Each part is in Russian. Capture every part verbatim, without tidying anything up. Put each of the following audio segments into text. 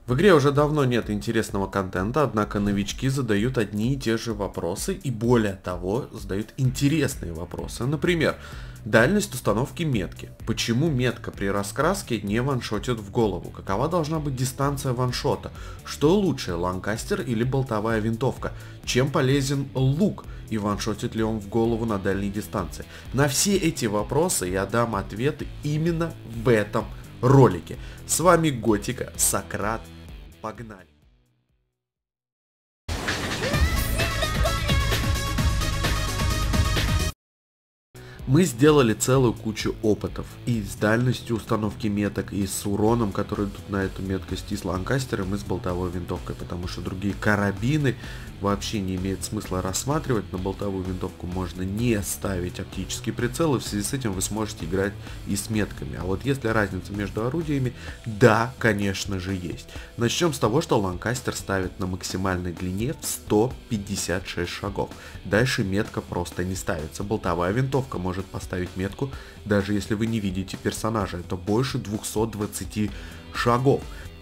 В игре уже давно нет интересного контента, однако новички задают одни и те же вопросы и более того задают интересные вопросы. Например, дальность установки метки. Почему метка при раскраске не ваншотит в голову? Какова должна быть дистанция ваншота? Что лучше, ланкастер или болтовая винтовка? Чем полезен лук? И ваншотит ли он в голову на дальней дистанции? На все эти вопросы я дам ответы именно в этом ролике. С вами Готика, Сократ. Погнали! Мы сделали целую кучу опытов и с дальностью установки меток, и с уроном, который тут на эту меткость, и с ланкастером, и с болтовой винтовкой, потому что другие карабины вообще не имеет смысла рассматривать. На болтовую винтовку можно не ставить оптический прицел, и в связи с этим вы сможете играть и с метками. А вот если разница между орудиями, да, конечно же есть. Начнем с того, что ланкастер ставит на максимальной длине в сто пятьдесят шесть шагов. Дальше метка просто не ставится. Болтовая винтовка может поставить метку, даже если вы не видите персонажа. Это больше двухсот двадцати шагов.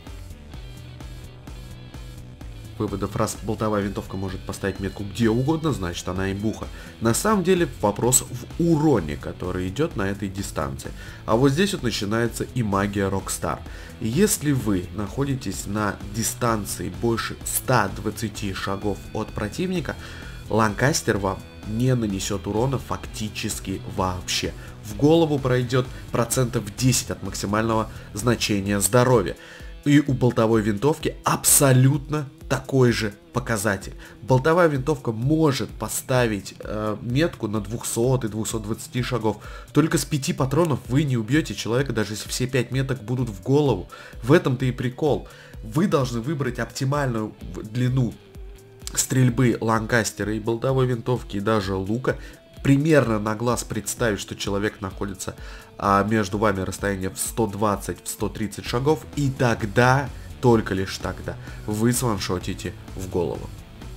Выводов, раз болтовая винтовка может поставить метку где угодно, значит она имбуха. На самом деле вопрос в уроне, который идет на этой дистанции. А вот здесь вот начинается и магия Rockstar. Если вы находитесь на дистанции больше ста двадцати шагов от противника, ланкастер вам не нанесет урона фактически вообще. В голову пройдет процентов десять от максимального значения здоровья. И у болтовой винтовки абсолютно такой же показатель. Болтовая винтовка может поставить э, метку на двухсот и двухсот двадцати шагов. Только с пяти патронов вы не убьете человека, даже если все пять меток будут в голову. В этом-то и прикол. Вы должны выбрать оптимальную длину стрельбы ланкастера и болтовой винтовки, и даже лука. Примерно на глаз представить, что человек находится а, между вами расстояние в сто двадцать - сто тридцать шагов, и тогда, только лишь тогда, вы сваншотите в голову.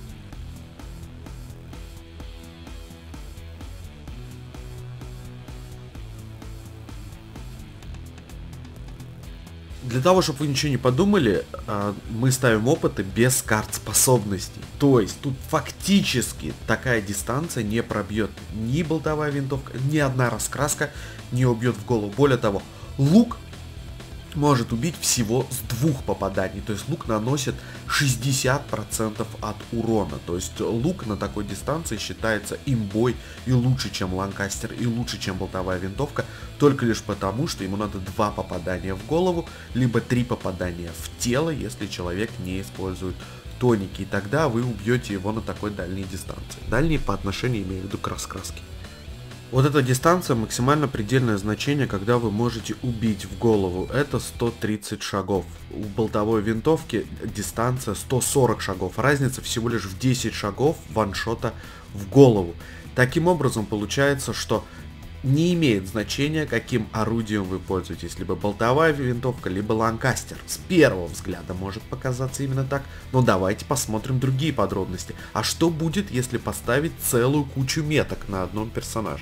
Для того, чтобы вы ничего не подумали, мы ставим опыты без карт способностей. То есть тут фактически такая дистанция не пробьет ни болтовая винтовка, ни одна раскраска не убьет в голову. Более того, лук может убить всего с двух попаданий. То есть лук наносит шестьдесят процентов от урона. То есть лук на такой дистанции считается имбой и лучше, чем ланкастер, и лучше, чем болтовая винтовка. Только лишь потому, что ему надо два попадания в голову, либо три попадания в тело, если человек не использует тоники. И тогда вы убьете его на такой дальней дистанции. Дальней по отношению имею в виду к раскраске. Вот эта дистанция максимально предельное значение, когда вы можете убить в голову. Это сто тридцать шагов. У болтовой винтовки дистанция сто сорок шагов. Разница всего лишь в десять шагов ваншота в голову. Таким образом получается, что не имеет значения, каким орудием вы пользуетесь. Либо болтовая винтовка, либо ланкастер. С первого взгляда может показаться именно так. Но давайте посмотрим другие подробности. А что будет, если поставить целую кучу меток на одном персонаже?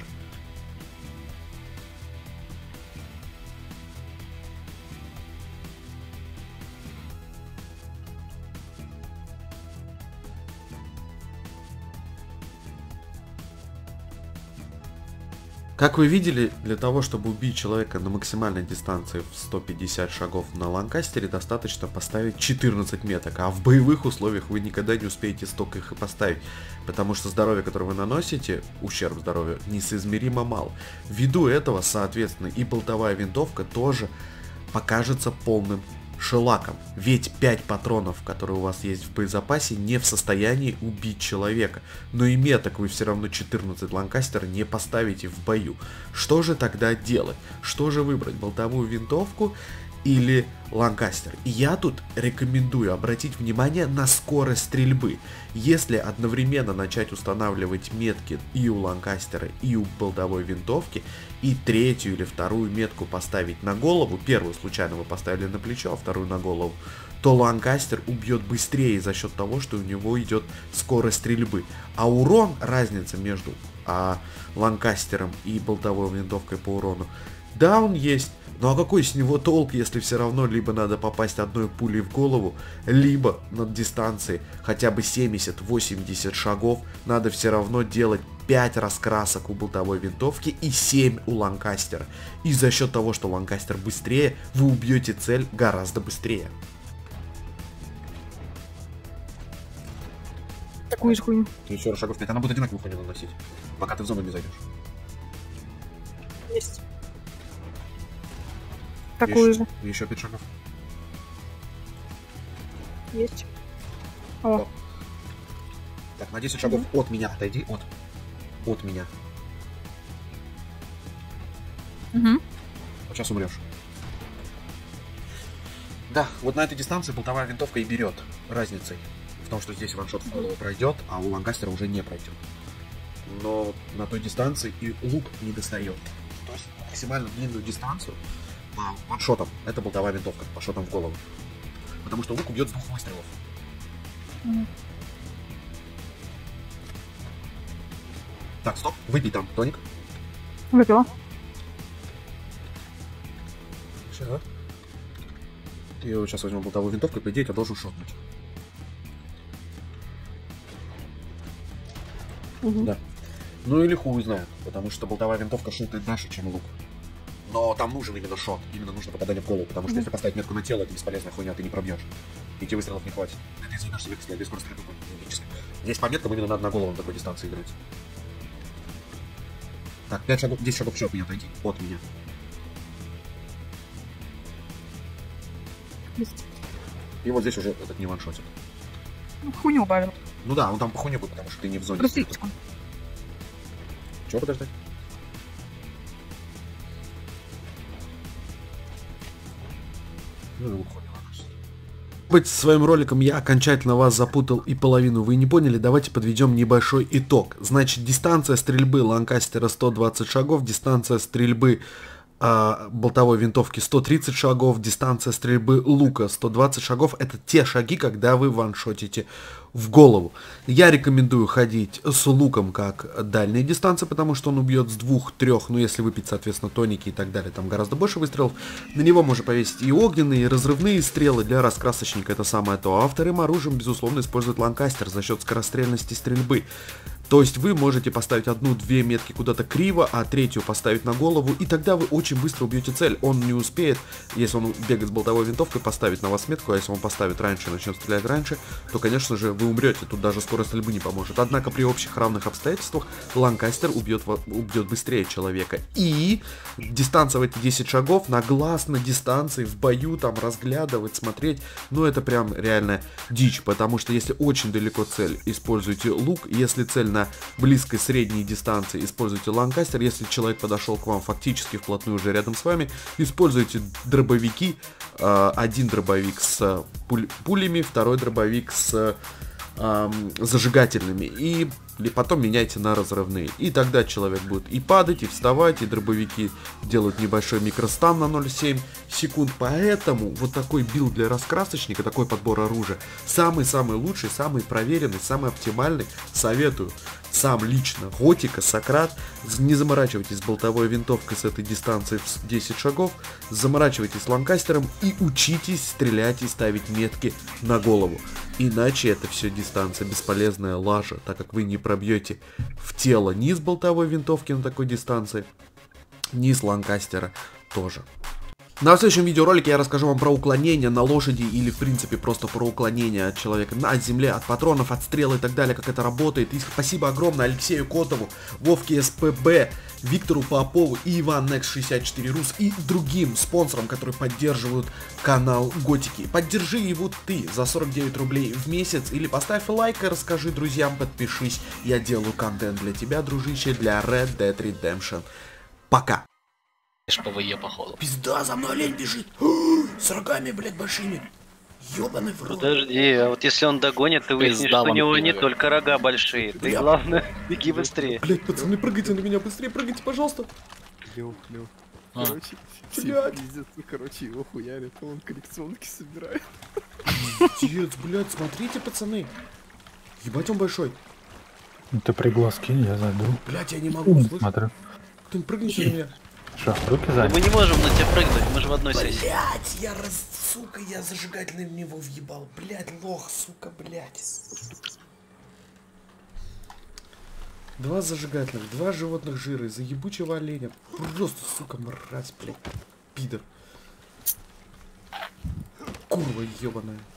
Как вы видели, для того, чтобы убить человека на максимальной дистанции в сто пятьдесят шагов на ланкастере, достаточно поставить четырнадцать меток, а в боевых условиях вы никогда не успеете столько их и поставить, потому что здоровье, которое вы наносите, ущерб здоровью, несоизмеримо мало. Ввиду этого, соответственно, и болтовая винтовка тоже покажется полным шелаком, ведь пять патронов, которые у вас есть в боезапасе, не в состоянии убить человека, но и меток вы все равно четырнадцать ланкастера не поставите в бою. Что же тогда делать? Что же выбрать, болтовую винтовку или ланкастер? И я тут рекомендую обратить внимание на скорость стрельбы. Если одновременно начать устанавливать метки и у ланкастера, и у болтовой винтовки, и третью или вторую метку поставить на голову, первую случайно вы поставили на плечо, а вторую на голову, то ланкастер убьет быстрее за счет того, что у него идет скорость стрельбы. А урон, разница между а, ланкастером и болтовой винтовкой по урону, да, он есть. Ну а какой с него толк, если все равно либо надо попасть одной пулей в голову, либо над дистанцией хотя бы семьдесят-восемьдесят шагов надо все равно делать пять раскрасок у болтовой винтовки и семь у Ланкастера. И за счет того, что Ланкастер быстрее, вы убьете цель гораздо быстрее. Такую же хуйню. Ты еще раз шагов пять, она будет одинаковую хуйню наносить, пока ты в зону не зайдешь. Есть. Такую еще, же. Еще пять шагов. Есть. О. О. Так, на десять шагов mm-hmm. от меня отойди, от. От меня. Угу. Вот сейчас умрешь. Да, вот на этой дистанции болтовая винтовка и берет разницей. В том, что здесь ваншот в голову пройдет, а у Ланкастера уже не пройдет. Но на той дистанции и лук не достает. То есть максимально длинную дистанцию по ваншотам это болтовая винтовка, по шотам в голову. Потому что лук убьет с двух выстрелов. Mm. Так, стоп, выпей там тоник. Выпила. Все. Я вот сейчас возьму болтовую винтовку, и по идее я должен шотнуть. Угу. Да. Ну или хуй знает, потому что болтовая винтовка шутает дальше, чем лук. Но там нужен именно шот, именно нужно попадание в голову, потому что mm-hmm. если поставить метку на тело, это бесполезная хуйня, ты не пробьешь. Пяти выстрелов не хватит. Это из-за того, что векселя без скорости стрельбы. Здесь по меткам именно надо на голову на такой дистанции играть. Так, пять шагов, десять шагов еще от меня отойди, от меня. Есть. И вот здесь уже этот не ваншотит. Ну, хуйню убавил. Ну да, он там по хуйне будет, потому что ты не в зоне. Проститичку. Чего подождать? Ну, уходим. Быть своим роликом я окончательно вас запутал и половину вы не поняли, давайте подведем небольшой итог. Значит, дистанция стрельбы Ланкастера сто двадцать шагов, дистанция стрельбы а, болтовой винтовки сто тридцать шагов, дистанция стрельбы лука сто двадцать шагов. Это те шаги, когда вы ваншотите в голову. Я рекомендую ходить с луком как дальние дистанции, потому что он убьет с двух-трех, ну если выпить, соответственно, тоники и так далее, там гораздо больше выстрелов. На него можно повесить и огненные, и разрывные стрелы, для раскрасочника это самое то. А вторым оружием, безусловно, использует Ланкастер за счет скорострельности стрельбы. То есть вы можете поставить одну-две метки куда-то криво, а третью поставить на голову, и тогда вы очень быстро убьете цель. Он не успеет, если он бегает с болтовой винтовкой, поставить на вас метку, а если он поставит раньше и начнет стрелять раньше, то, конечно же, вы умрете, тут даже скорость стрельбы не поможет. Однако при общих равных обстоятельствах Ланкастер убьет, убьет быстрее человека. И дистанция в эти десять шагов, на глаз, на дистанции, в бою, там, разглядывать, смотреть, ну это прям реально дичь, потому что если очень далеко цель, используйте лук, если цель на близкой средней дистанции, используйте Ланкастер, если человек подошел к вам фактически вплотную уже рядом с вами, используйте дробовики, один дробовик с пуль пулями, второй дробовик с эм, зажигательными, и потом меняйте на разрывные. И тогда человек будет и падать, и вставать, и дробовики делают небольшой микростан на ноль целых семь секунд. Поэтому вот такой билд для раскрасочника, такой подбор оружия, самый-самый лучший, самый проверенный, самый оптимальный. Советую сам лично Готика, Сократ. Не заморачивайтесь с болтовой винтовкой с этой дистанции в десять шагов, заморачивайтесь с Ланкастером и учитесь стрелять и ставить метки на голову. Иначе это все дистанция бесполезная лажа, так как вы не пробьете в тело ни с болтовой винтовки на такой дистанции, ни с Ланкастера тоже. На следующем видеоролике я расскажу вам про уклонение на лошади или в принципе просто про уклонение от человека на земле, от патронов, от стрел и так далее, как это работает. И спасибо огромное Алексею Котову, Вовке СПБ, Виктору Попову и Иван Некс шестьдесят четыре Рус и другим спонсорам, которые поддерживают канал Готики. Поддержи его ты за сорок девять рублей в месяц или поставь лайк и расскажи друзьям, подпишись. Я делаю контент для тебя, дружище, для Red Dead Redemption. Пока. ПВЕ, походу. Пизда, за мной олень бежит. С рогами, блядь, большими. Ёбаный в рот. Подожди, а вот если он догонит, ты выяснишь, что у него не только рога большие. Ты, Бля. главное, беги быстрее. Блядь, пацаны, прыгайте на меня быстрее, прыгайте, пожалуйста. Лёв, Лёв. А. Короче, все Блядь. пиздят, ну, короче, его хуярит, а он коллекционки собирает. Пиздец, блядь, смотрите, пацаны. Ебать, он большой. Ну ты приглас кинь, я зайду. Блядь, я не могу. слышь? Смотрю. Кто-нибудь прыгните на меня. Что, руки Да заняты? мы не можем на тебя прыгнуть, мы же в одной сессии. Блять, я раз, сука, я зажигательный в него въебал. Блять, лох, сука, блять. Два зажигательных, два животных жира из-за ебучего оленя. Просто, сука, мразь, блять. Пидор. Курва ебаная.